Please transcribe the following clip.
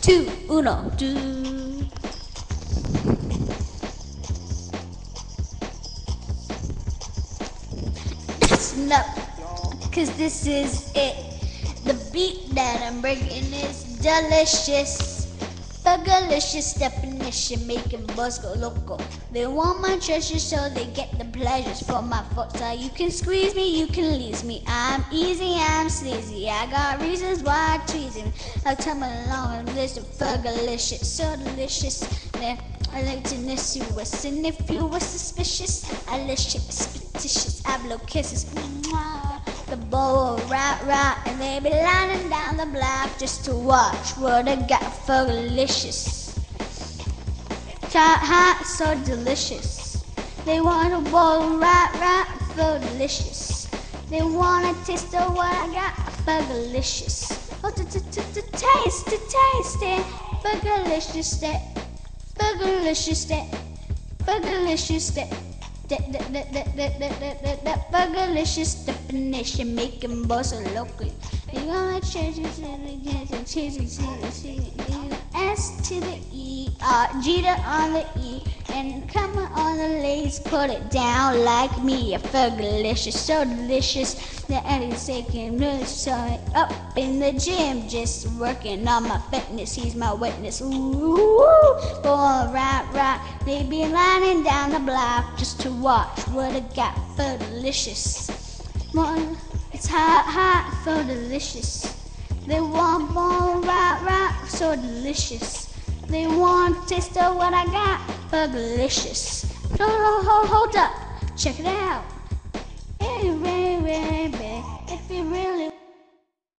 two, uno, two. No, cause this is it. The beat that I'm bringing is delicious. Fergalicious definition, making boys go loco. They want my treasure, so they get the pleasures from my foot. So you can squeeze me, you can lease me. I'm easy, I'm sleazy. I got reasons why I tease him. I'll come along and listen. Fergalicious, so delicious. Then I like to miss you, and if you were suspicious, I suspicious. I blow kisses. Mwah. The bowl right, and they be lining down the block just to watch what I got. Fergalicious, hot, so delicious. They want a bowl right, Fergalicious. They want a taste of what I got. Fergalicious. Oh, to taste it. Fergalicious, Fergalicious. Fergalicious definition, making boys so local. You gonna change it S to the E, G to on the E, and come on the ladies, put it down like me. A Fergalicious, so delicious. The Eddie's taking really showing up in the gym, just working on my fitness. He's my witness. Ooh, boy, right. They be lining down the block just to watch what I got. Fergalicious. It's hot, Fergalicious. They want more right, so delicious. They want a taste of what I got. Fergalicious. Hold up, check it out. Hey, baby, if you really